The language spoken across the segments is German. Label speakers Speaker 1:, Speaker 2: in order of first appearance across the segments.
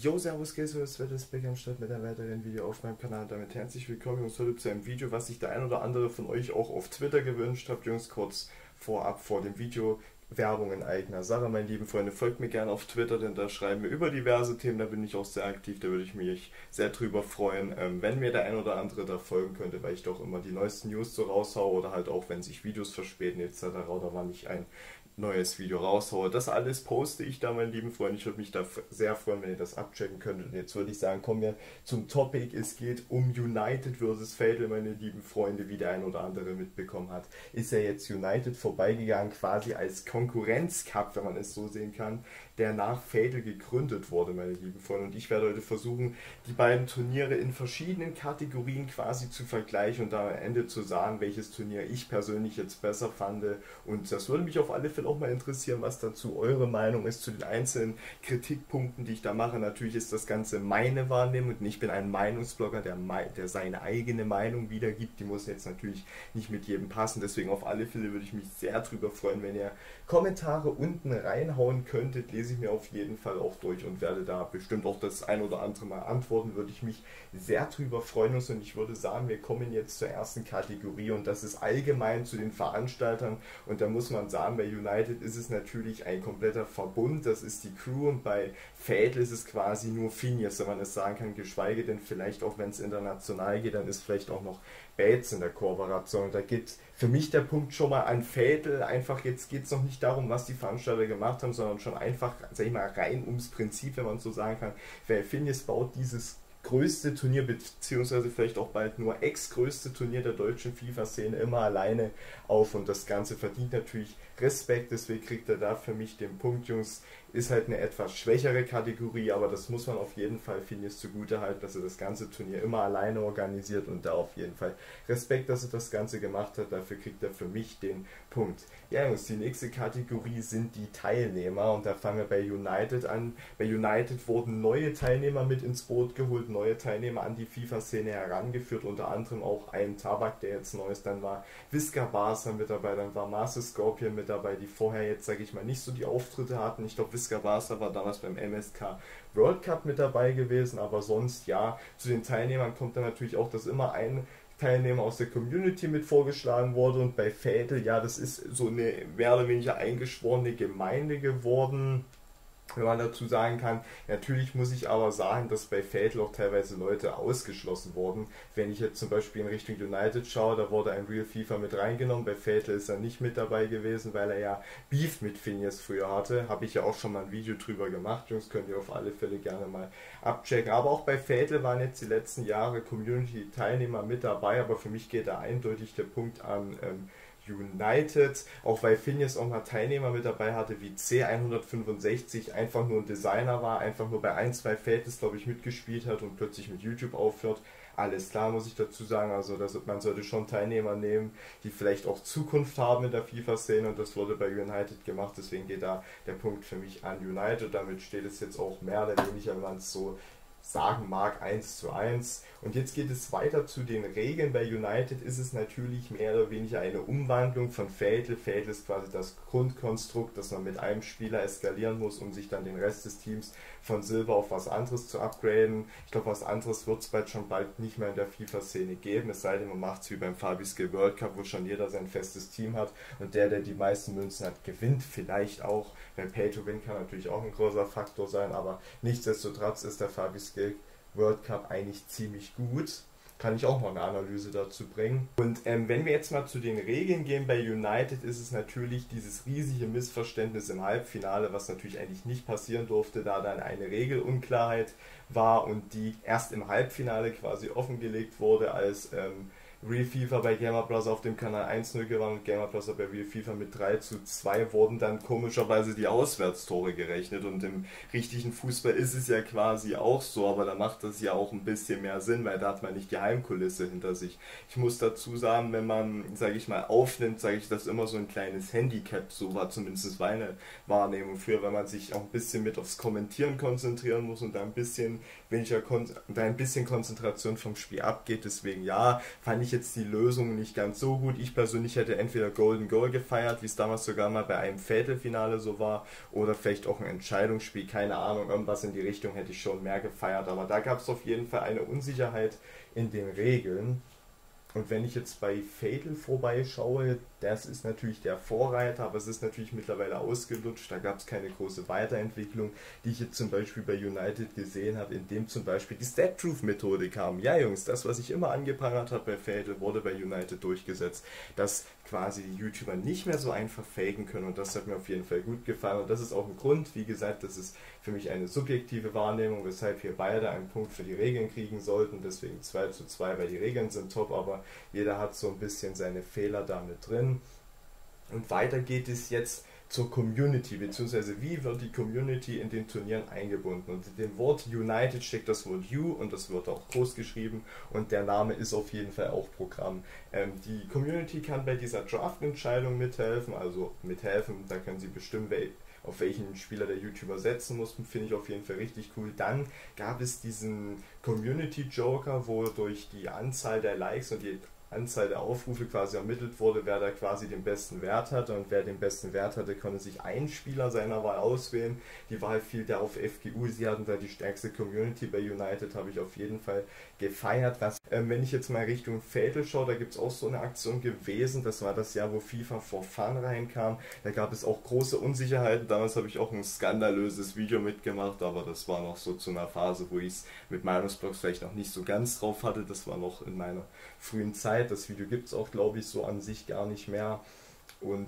Speaker 1: Jo, servus, Gesso, das Wetter ist Beck am Start mit einem weiteren Video auf meinem Kanal. Damit herzlich willkommen, Jungs, heute zu einem Video, was sich der ein oder andere von euch auch auf Twitter gewünscht hat. Jungs, kurz vorab vor dem Video Werbung in eigener Sache. Meine lieben Freunde, folgt mir gerne auf Twitter, denn da schreiben wir über diverse Themen, da bin ich auch sehr aktiv, da würde ich mich sehr drüber freuen, wenn mir der ein oder andere da folgen könnte, weil ich doch immer die neuesten News so raushaue oder halt auch, wenn sich Videos verspäten etc. oder wann ich ein neues Video raushaue. Das alles poste ich da, meine lieben Freunde. Ich würde mich da sehr freuen, wenn ihr das abchecken könntet. Und jetzt würde ich sagen, kommen wir zum Topic. Es geht um United versus Fatal, meine lieben Freunde, wie der ein oder andere mitbekommen hat. Ist ja jetzt United vorbeigegangen, quasi als Konkurrenzcup, wenn man es so sehen kann, der nach Fatal gegründet wurde, meine lieben Freunde. Und ich werde heute versuchen, die beiden Turniere in verschiedenen Kategorien quasi zu vergleichen und da am Ende zu sagen, welches Turnier ich persönlich jetzt besser fand. Und das würde mich auf alle Fälle auch mal interessieren, was dazu eure Meinung ist zu den einzelnen Kritikpunkten, die ich da mache. Natürlich ist das Ganze meine Wahrnehmung und ich bin ein Meinungsblogger, der seine eigene Meinung wiedergibt. Die muss jetzt natürlich nicht mit jedem passen. Deswegen auf alle Fälle würde ich mich sehr drüber freuen, wenn ihr Kommentare unten reinhauen könntet. Lese ich mir auf jeden Fall auch durch und werde da bestimmt auch das ein oder andere Mal antworten. Würde ich mich sehr drüber freuen. Und ich würde sagen, wir kommen jetzt zur ersten Kategorie und das ist allgemein zu den Veranstaltern. Und da muss man sagen, bei United ist es natürlich ein kompletter Verbund, das ist die Crew, und bei Fatal ist es quasi nur Phineas, wenn man es sagen kann, geschweige denn vielleicht auch, wenn es international geht, dann ist vielleicht auch noch Bates in der Kooperation. Und da geht für mich der Punkt schon mal an Fatal, einfach jetzt geht es noch nicht darum, was die Veranstalter gemacht haben, sondern schon einfach, sag ich mal, rein ums Prinzip, wenn man so sagen kann, weil Phineas baut dieses größte Turnier, beziehungsweise vielleicht auch bald nur ex-größte Turnier der deutschen FIFA-Szene immer alleine auf, und das Ganze verdient natürlich Respekt, deswegen kriegt er da für mich den Punkt, Jungs. Ist halt eine etwas schwächere Kategorie, aber das muss man auf jeden Fall Phineas zugute halten, dass er das ganze Turnier immer alleine organisiert, und da auf jeden Fall Respekt, dass er das Ganze gemacht hat, dafür kriegt er für mich den Punkt. Ja, Jungs, die nächste Kategorie sind die Teilnehmer, und da fangen wir bei United an. Bei United wurden neue Teilnehmer mit ins Boot geholt, neue Teilnehmer an die FIFA-Szene herangeführt, unter anderem auch ein Tabak, der jetzt neu ist, dann war Visca Barca mit dabei, dann war Master Scorpion mit dabei, die vorher jetzt, sage ich mal, nicht so die Auftritte hatten. Ich glaube, Visca Barca war damals beim MSK World Cup mit dabei gewesen, aber sonst, ja, zu den Teilnehmern kommt dann natürlich auch, dass immer ein Teilnehmer aus der Community mit vorgeschlagen wurde, und bei Fatal, ja, das ist so eine mehr oder weniger eingeschworene Gemeinde geworden, wenn man dazu sagen kann. Natürlich muss ich aber sagen, dass bei Fatal auch teilweise Leute ausgeschlossen wurden. Wenn ich jetzt zum Beispiel in Richtung United schaue, da wurde ein Real FIFA mit reingenommen, bei Fatal ist er nicht mit dabei gewesen, weil er ja Beef mit Phineas früher hatte. Habe ich ja auch schon mal ein Video drüber gemacht, Jungs, könnt ihr auf alle Fälle gerne mal abchecken. Aber auch bei Fatal waren jetzt die letzten Jahre Community-Teilnehmer mit dabei, aber für mich geht da eindeutig der Punkt an United, auch weil Phineas auch mal Teilnehmer mit dabei hatte wie C165, einfach nur ein Designer war, einfach nur bei ein, zwei Fatals, glaube ich, mitgespielt hat und plötzlich mit YouTube aufhört. Alles klar, muss ich dazu sagen, also man sollte schon Teilnehmer nehmen, die vielleicht auch Zukunft haben in der FIFA-Szene, und das wurde bei United gemacht, deswegen geht da der Punkt für mich an United. Damit steht es jetzt auch mehr oder weniger, wenn man es so sagen mag, 1:1. Und jetzt geht es weiter zu den Regeln. Bei United ist es natürlich mehr oder weniger eine Umwandlung von Fatal. Fatal ist quasi das Grundkonstrukt, dass man mit einem Spieler eskalieren muss, um sich dann den Rest des Teams von Silber auf was anderes zu upgraden. Ich glaube, was anderes wird es schon bald nicht mehr in der FIFA-Szene geben, es sei denn, man macht es wie beim Fabiskill World Cup, wo schon jeder sein festes Team hat, und der die meisten Münzen hat, gewinnt vielleicht auch. Weil Pay to Win kann natürlich auch ein großer Faktor sein, aber nichtsdestotrotz ist der Fabiskill World Cup eigentlich ziemlich gut. Kann ich auch mal eine Analyse dazu bringen. Und wenn wir jetzt mal zu den Regeln gehen, bei United ist es natürlich dieses riesige Missverständnis im Halbfinale, was natürlich eigentlich nicht passieren durfte, da dann eine Regelunklarheit war und die erst im Halbfinale quasi offengelegt wurde, als Real FIFA bei Gamer Plus auf dem Kanal 1:0 gewonnen, und Gamer Plus bei Real FIFA mit 3:2 wurden dann komischerweise die Auswärtstore gerechnet, und im richtigen Fußball ist es ja quasi auch so, aber da macht das ja auch ein bisschen mehr Sinn, weil da hat man nicht die Heimkulisse hinter sich. Ich muss dazu sagen, wenn man, sage ich mal, aufnimmt, sage ich, das immer so ein kleines Handicap, so war zumindest meine Wahrnehmung für, weil man sich auch ein bisschen mit aufs Kommentieren konzentrieren muss und da ein bisschen weniger, da ein bisschen Konzentration vom Spiel abgeht, deswegen ja, fand ich jetzt die Lösung nicht ganz so gut. Ich persönlich hätte entweder Golden Goal gefeiert, wie es damals sogar mal bei einem Fatal-Finale so war, oder vielleicht auch ein Entscheidungsspiel, keine Ahnung, irgendwas in die Richtung hätte ich schon mehr gefeiert. Aber da gab es auf jeden Fall eine Unsicherheit in den Regeln. Und wenn ich jetzt bei Fatal vorbeischaue, das ist natürlich der Vorreiter, aber es ist natürlich mittlerweile ausgelutscht. Da gab es keine große Weiterentwicklung, die ich jetzt zum Beispiel bei United gesehen habe, in dem zum Beispiel die Stat-Truth-Methode kam. Ja, Jungs, das, was ich immer angeprangert habe bei Fatal, wurde bei United durchgesetzt. Dass quasi die YouTuber nicht mehr so einfach faken können, und das hat mir auf jeden Fall gut gefallen. Und das ist auch ein Grund, wie gesagt, das ist für mich eine subjektive Wahrnehmung, weshalb wir beide einen Punkt für die Regeln kriegen sollten. Deswegen 2:2, weil die Regeln sind top, aber jeder hat so ein bisschen seine Fehler damit drin. Und weiter geht es jetzt zur Community, beziehungsweise wie wird die Community in den Turnieren eingebunden. Und in dem Wort United steckt das Wort U und das wird auch groß geschrieben und der Name ist auf jeden Fall auch Programm. Die Community kann bei dieser Draft-Entscheidung mithelfen, also mithelfen, da können sie bestimmen, auf welchen Spieler der YouTuber setzen muss, finde ich auf jeden Fall richtig cool. Dann gab es diesen Community Joker, wo durch die Anzahl der Likes und die Anzahl der Aufrufe quasi ermittelt wurde, wer da quasi den besten Wert hatte, und wer den besten Wert hatte, konnte sich einen Spieler seiner Wahl auswählen. Die Wahl fiel da auf FGU, sie hatten da die stärkste Community bei United, habe ich auf jeden Fall gefeiert. Wenn ich jetzt mal Richtung Fatal schaue, da gibt es auch so eine Aktion gewesen, das war das Jahr, wo FIFA for Fun reinkam, da gab es auch große Unsicherheiten, damals habe ich auch ein skandalöses Video mitgemacht, aber das war noch so zu einer Phase, wo ich es mit Meinungsblogs vielleicht noch nicht so ganz drauf hatte, das war noch in meiner frühen Zeit. Das Video gibt es auch, glaube ich, so an sich gar nicht mehr. Und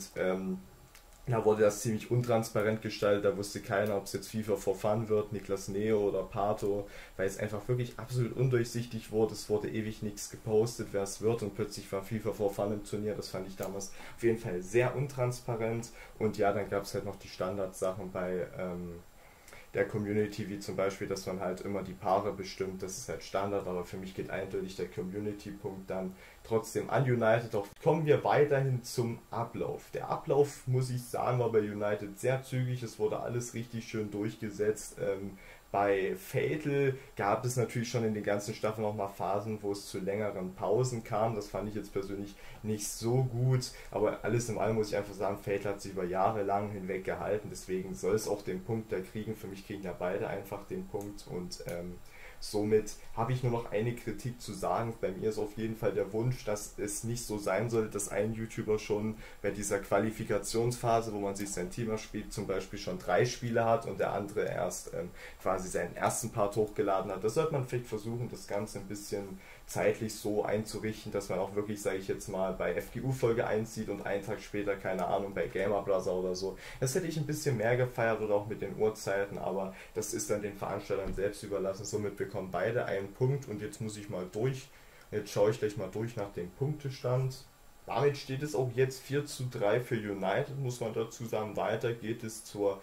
Speaker 1: da wurde das ziemlich untransparent gestaltet. Da wusste keiner, ob es jetzt FIFA for Fun wird, Niklas Neo oder Pato, weil es einfach wirklich absolut undurchsichtig wurde. Es wurde ewig nichts gepostet, wer es wird, und plötzlich war FIFA for Fun im Turnier. Das fand ich damals auf jeden Fall sehr untransparent. Und ja, dann gab es halt noch die Standardsachen bei der Community, wie zum Beispiel, dass man halt immer die Paare bestimmt, das ist halt Standard, aber für mich geht eindeutig der Community-Punkt dann trotzdem an United. Doch kommen wir weiterhin zum Ablauf. Der Ablauf, muss ich sagen, war bei United sehr zügig, es wurde alles richtig schön durchgesetzt. Bei Fatal gab es natürlich schon in den ganzen Staffeln noch mal Phasen, wo es zu längeren Pausen kam. Das fand ich jetzt persönlich nicht so gut. Aber alles in allem muss ich einfach sagen, Fatal hat sich über Jahre lang hinweg gehalten. Deswegen soll es auch den Punkt da kriegen. Für mich kriegen ja beide einfach den Punkt. Und somit habe ich nur noch eine Kritik zu sagen. Bei mir ist auf jeden Fall der Wunsch, dass es nicht so sein sollte, dass ein YouTuber schon bei dieser Qualifikationsphase, wo man sich sein Team erspielt, zum Beispiel schon 3 Spiele hat und der andere erst quasi seinen ersten Part hochgeladen hat. Das sollte man vielleicht versuchen, das Ganze ein bisschen zeitlich so einzurichten, dass man auch wirklich, sage ich jetzt mal, bei FGU Folge 1 sieht und einen Tag später, keine Ahnung, bei Gamer Brother oder so. Das hätte ich ein bisschen mehr gefeiert, oder auch mit den Uhrzeiten, aber das ist dann den Veranstaltern selbst überlassen. Somit bekommen beide einen Punkt, und jetzt muss ich mal durch. Jetzt schaue ich gleich mal durch nach dem Punktestand. Damit steht es auch jetzt 4:3 für United, muss man dazu sagen. Weiter geht es zur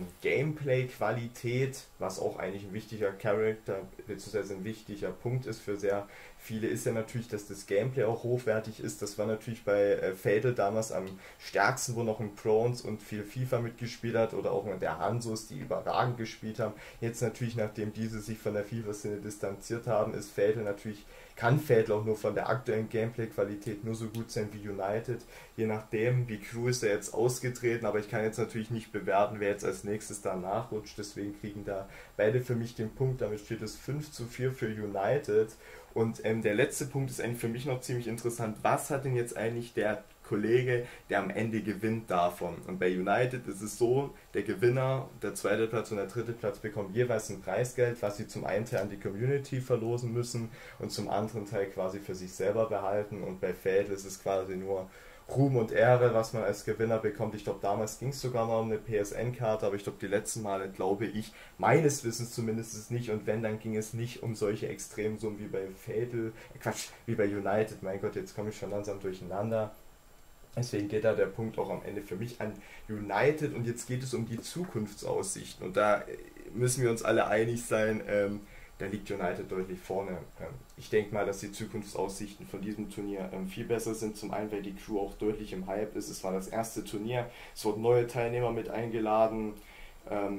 Speaker 1: Gameplay-Qualität, was auch eigentlich ein wichtiger Charakter bzw. ein wichtiger Punkt ist für sehr viele, ist ja natürlich, dass das Gameplay auch hochwertig ist. Das war natürlich bei Fatal damals am stärksten, wo noch ein Prones und viel FIFA mitgespielt hat, oder auch der Hansos, die überragend gespielt haben. Jetzt natürlich, nachdem diese sich von der FIFA-Szene distanziert haben, ist Fatal natürlich, kann Fatal auch nur von der aktuellen Gameplay-Qualität nur so gut sein wie United. Je nachdem, wie Crew ist er jetzt ausgetreten, aber ich kann jetzt natürlich nicht bewerten, wer jetzt als nächstes da nachrutscht. Deswegen kriegen da beide für mich den Punkt. Damit steht es 5:4 für United. Und der letzte Punkt ist eigentlich für mich noch ziemlich interessant. Was hat denn jetzt eigentlich der Kollege, der am Ende gewinnt, davon? Und bei United ist es so, der Gewinner, der zweite Platz und der dritte Platz bekommen jeweils ein Preisgeld, was sie zum einen Teil an die Community verlosen müssen und zum anderen Teil quasi für sich selber behalten. Und bei Fatal ist es quasi nur Ruhm und Ehre, was man als Gewinner bekommt. Ich glaube, damals ging es sogar mal um eine PSN-Karte, aber ich glaube, die letzten Male, glaube ich, meines Wissens zumindest ist nicht, und wenn, dann ging es nicht um solche Extremsummen wie bei Fatal, wie bei United. Mein Gott, jetzt komme ich schon langsam durcheinander. Deswegen geht da der Punkt auch am Ende für mich an United, und jetzt geht es um die Zukunftsaussichten, und da müssen wir uns alle einig sein, da liegt United deutlich vorne. Ich denke mal, dass die Zukunftsaussichten von diesem Turnier viel besser sind. Zum einen, weil die Crew auch deutlich im Hype ist. Es war das erste Turnier, es wurden neue Teilnehmer mit eingeladen.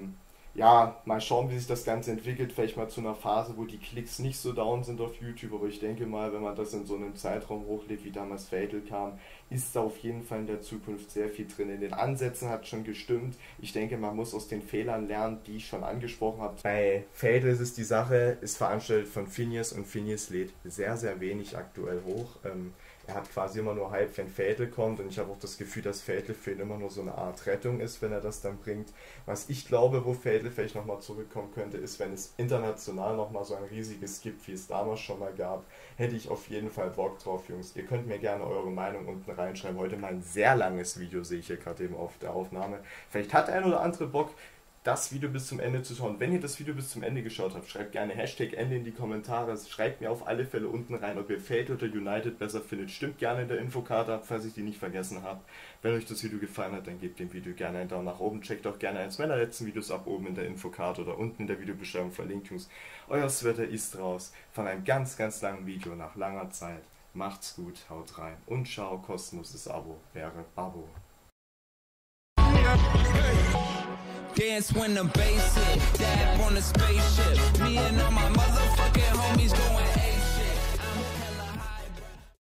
Speaker 1: ja, mal schauen, wie sich das Ganze entwickelt. Vielleicht mal zu einer Phase, wo die Klicks nicht so down sind auf YouTube. Aber ich denke mal, wenn man das in so einem Zeitraum hochlädt, wie damals Fatal kam, ist da auf jeden Fall in der Zukunft sehr viel drin. In den Ansätzen hat schon gestimmt. Ich denke, man muss aus den Fehlern lernen, die ich schon angesprochen habe. Bei Fatal ist es die Sache, ist veranstaltet von Phineas und Phineas lädt sehr, sehr wenig aktuell hoch. Er hat quasi immer nur Hype, wenn Fatal kommt, und ich habe auch das Gefühl, dass Fatal für ihn immer nur so eine Art Rettung ist, wenn er das dann bringt. Was ich glaube, wo Fatal vielleicht nochmal zurückkommen könnte, ist, wenn es international nochmal so ein riesiges gibt, wie es damals schon mal gab, hätte ich auf jeden Fall Bock drauf, Jungs. Ihr könnt mir gerne eure Meinung unten reinschreiben. Heute mal ein sehr langes Video, sehe ich hier gerade eben auf der Aufnahme. Vielleicht hat ein oder andere Bock, das Video bis zum Ende zu schauen. Wenn ihr das Video bis zum Ende geschaut habt, schreibt gerne Hashtag Ende in die Kommentare. Schreibt mir auf alle Fälle unten rein, ob ihr Fatal oder United besser findet. Stimmt gerne in der Infokarte ab, falls ich die nicht vergessen habe. Wenn euch das Video gefallen hat, dann gebt dem Video gerne einen Daumen nach oben. Checkt auch gerne eins meiner letzten Videos ab, oben in der Infokarte oder unten in der Videobeschreibung verlinkt, Jungs. Euer Sweater ist raus von einem ganz, ganz langen Video nach langer Zeit. Macht's gut, haut rein und ciao, kostenloses Abo wäre Abo.
Speaker 2: Dance when the bass hit, dab on the spaceship.